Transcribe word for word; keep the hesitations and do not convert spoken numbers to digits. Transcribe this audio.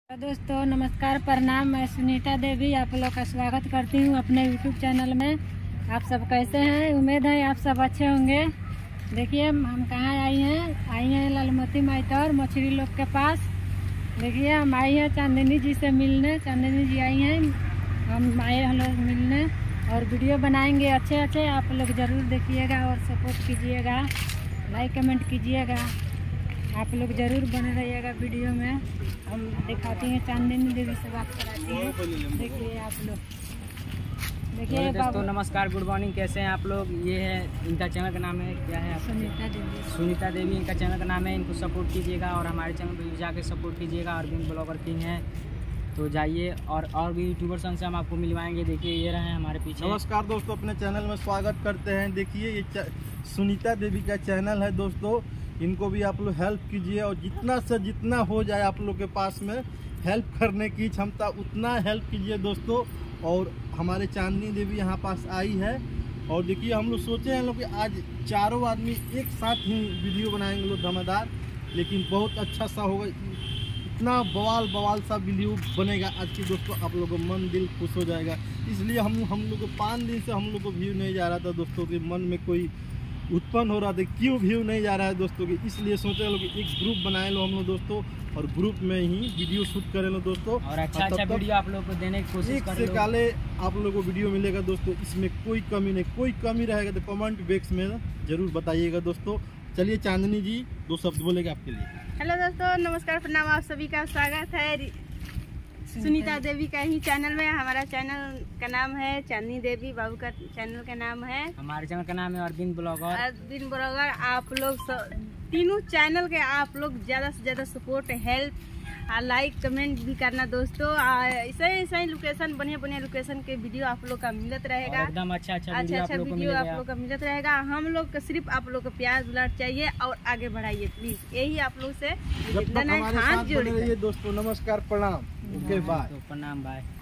दोस्तों नमस्कार प्रणाम। मैं सुनीता देवी आप लोग का स्वागत करती हूँ अपने यूट्यूब चैनल में। आप सब कैसे हैं? उम्मीद है आप सब अच्छे होंगे। देखिए हम कहाँ आई हैं आई हैं लालमती माइतर मछली लोग के पास। देखिए हम आई हैं चांदनी जी से मिलने। चांदनी जी आई हैं, हम आए हम लोग मिलने और वीडियो बनाएंगे अच्छे अच्छे। आप लोग ज़रूर देखिएगा और सपोर्ट कीजिएगा, लाइक कमेंट कीजिएगा। आप लोग जरूर बने रहिएगा वीडियो में। हम दिखाती हैं चांदनी देवी से बात कराती हैं। देखिए आप लोग देखिए दोस्तों नमस्कार, गुड मॉर्निंग। कैसे हैं आप लोग? ये है इनका चैनल का नाम है क्या है? सुनीता देवी। सुनीता देवी इनका चैनल का नाम है। इनको सपोर्ट कीजिएगा और हमारे चैनल पर जाके सपोर्ट कीजिएगा। अरविंद ब्लॉगर किंग हैं तो जाइए और और भी यूट्यूबर संग से हम आपको मिलवाएंगे। देखिए ये रहे हमारे पीछे। नमस्कार दोस्तों, अपने चैनल में स्वागत करते हैं। देखिए ये सुनीता देवी का चैनल है दोस्तों। इनको भी आप लोग हेल्प कीजिए और जितना से जितना हो जाए आप लोग के पास में हेल्प करने की क्षमता उतना हेल्प कीजिए दोस्तों। और हमारे चांदनी देवी यहाँ पास आई है और देखिए हम लोग सोचे हैं लोग कि आज चारों आदमी एक साथ ही वीडियो बनाएंगे लोग धमादार, लेकिन बहुत अच्छा सा होगा। इतना बवाल बवाल सा वीडियो बनेगा आज की दोस्तों, आप लोगों का मन दिल खुश हो जाएगा। इसलिए हम हम लोग को पाँच दिन से हम लोग को व्यू नहीं जा रहा था दोस्तों के मन में कोई उत्पन्न हो रहा था क्यों व्यू नहीं जा रहा है दोस्तों की। इसलिए सोचे लोग एक ग्रुप बनाए लो हम लोग दोस्तों और ग्रुप में ही वीडियो शूट करें लो दोस्तों। और अच्छा अच्छा वीडियो आप लोग को देने की कोशिश एक से काले आप लोगों को वीडियो मिलेगा दोस्तों। इसमें कोई कमी नहीं, कोई कमी रहेगा तो कमेंट बॉक्स में जरूर बताइएगा दोस्तों। चलिए चांदनी जी दो शब्द बोलेगा आपके लिए। हेलो दोस्तों नमस्कार प्रणाम, आप सभी का स्वागत है सुनीता देवी का ही चैनल में। हमारा चैनल का नाम है चांदनी देवी, बाबू का चैनल का नाम है, हमारे चैनल का नाम है अरविंद ब्लॉगर। अरविंद ब्लॉगर। आप लोग तीनों चैनल के आप लोग ज़्यादा से ज़्यादा सपोर्ट, हेल्प, लाइक कमेंट भी करना दोस्तों। ऐसे ऐसे लोकेशन बढ़िया बढ़िया लोकेशन के वीडियो आप लोग का मिलत रहेगा। एकदम अच्छा अच्छा अच्छा अच्छा वीडियो आप लोग का मिलत रहेगा। हम लोग का सिर्फ आप लोग का प्यार दुलार चाहिए और आगे बढ़ाइए प्लीज। यही आप लोग से हाथ जोड़िए दोस्तों। नमस्कार प्रणाम, ओके बाय, प्रणाम बाय।